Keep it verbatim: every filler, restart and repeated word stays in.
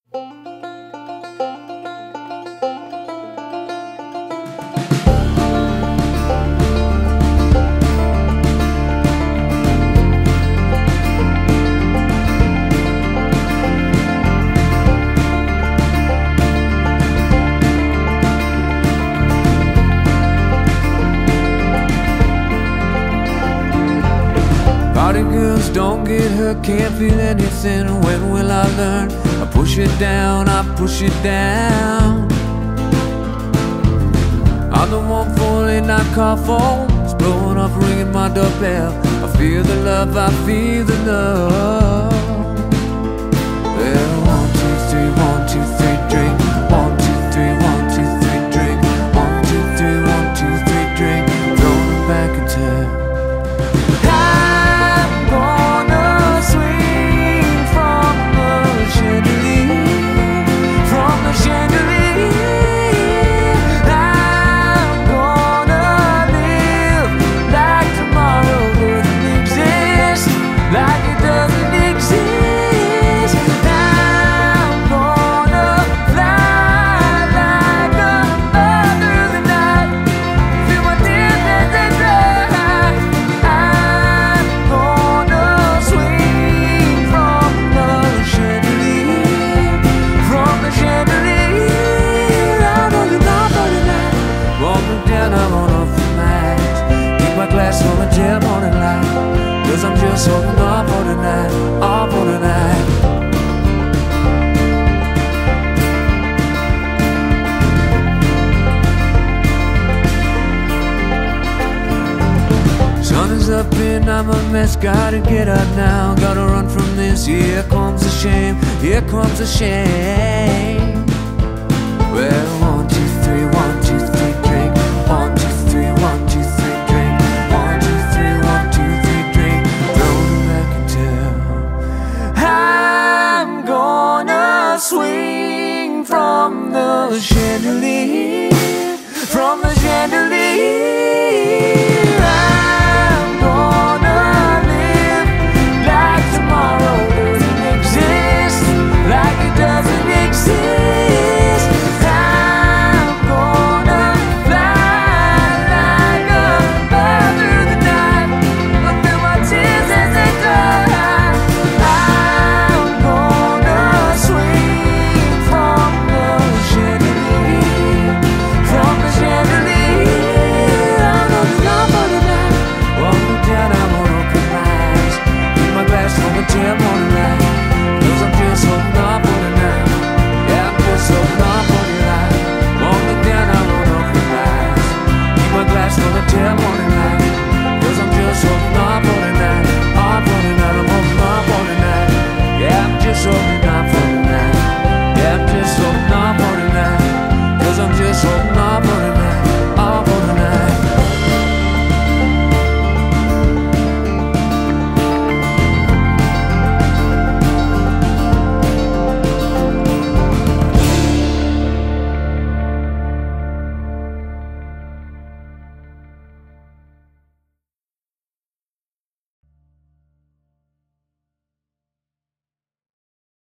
Don't get hurt, can't feel anything. When will I learn? I push it down, I push it down. I'm the one for late night car phones, blowing up, ringing my doorbell. I feel the love, I feel the love. Well, one, two, three, one, two, three, drink. One, two, three, one, two, three, drink. One, two, three, one, two, three, drink. Throw them back and tell. Cause I'm just holding on for tonight, on for tonight. Sun is up and I'm a mess, gotta get up now. Gotta run from this, here comes the shame, here comes the shame. Well, one, two, three, one, two, three, drink. One, two, three, one, two, three, drink. One, two, three, one, two, three, drink. Throw them back and tell. I'm gonna swing from the chandelier, from the chandelier.